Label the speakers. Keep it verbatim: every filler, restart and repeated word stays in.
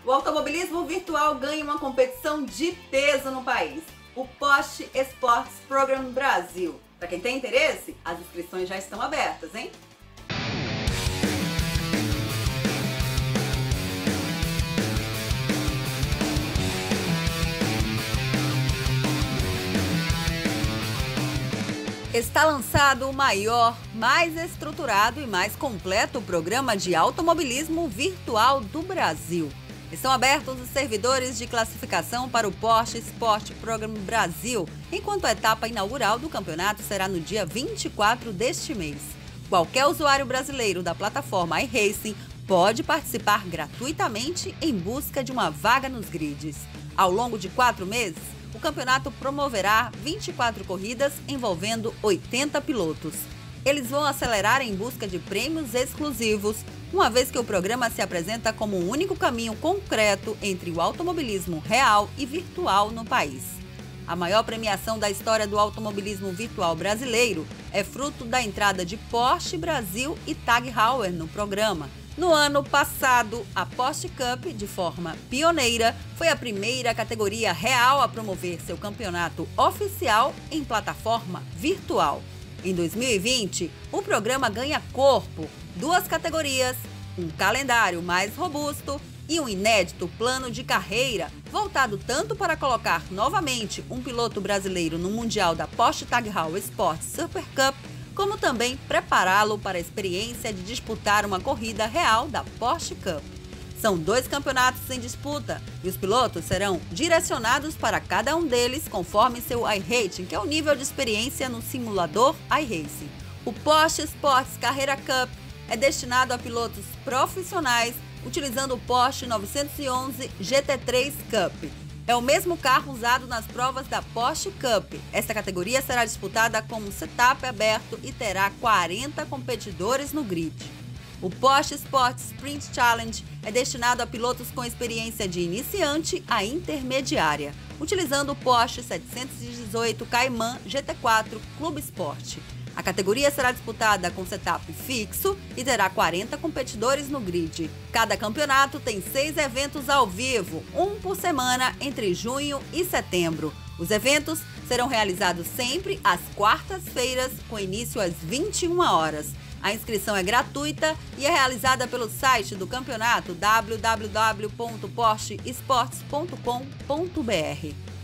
Speaker 1: O automobilismo virtual ganha uma competição de peso no país, o Porsche Sports Program Brasil. Para quem tem interesse, as inscrições já estão abertas, hein? Está lançado o maior, mais estruturado e mais completo programa de automobilismo virtual do Brasil. Estão abertos os servidores de classificação para o Porsche Sport Program Brasil, enquanto a etapa inaugural do campeonato será no dia vinte e quatro deste mês. Qualquer usuário brasileiro da plataforma iRacing pode participar gratuitamente em busca de uma vaga nos grids. Ao longo de quatro meses, o campeonato promoverá vinte e quatro corridas envolvendo oitenta pilotos. Eles vão acelerar em busca de prêmios exclusivos, uma vez que o programa se apresenta como o único caminho concreto entre o automobilismo real e virtual no país. A maior premiação da história do automobilismo virtual brasileiro é fruto da entrada de Porsche Brasil e Tag Heuer no programa. No ano passado, a Porsche Cup, de forma pioneira, foi a primeira categoria real a promover seu campeonato oficial em plataforma virtual. Em dois mil e vinte, o programa ganha corpo, duas categorias, um calendário mais robusto e um inédito plano de carreira, voltado tanto para colocar novamente um piloto brasileiro no Mundial da Porsche Tag Heuer Sports Super Cup, como também prepará-lo para a experiência de disputar uma corrida real da Porsche Cup. São dois campeonatos em disputa e os pilotos serão direcionados para cada um deles conforme seu iRating, que é o nível de experiência no simulador iRacing. O Porsche Sports Carreira Cup é destinado a pilotos profissionais utilizando o Porsche novecentos e onze G T três Cup. É o mesmo carro usado nas provas da Porsche Cup. Esta categoria será disputada com um setup aberto e terá quarenta competidores no grid. O Porsche Sport Sprint Challenge é destinado a pilotos com experiência de iniciante a intermediária, utilizando o Porsche setecentos e dezoito Cayman G T quatro Clube Sport. A categoria será disputada com setup fixo e terá quarenta competidores no grid. Cada campeonato tem seis eventos ao vivo, um por semana entre junho e setembro. Os eventos serão realizados sempre às quartas-feiras, com início às vinte e uma horas. A inscrição é gratuita e é realizada pelo site do campeonato w w w ponto porsche esportes ponto com ponto b r.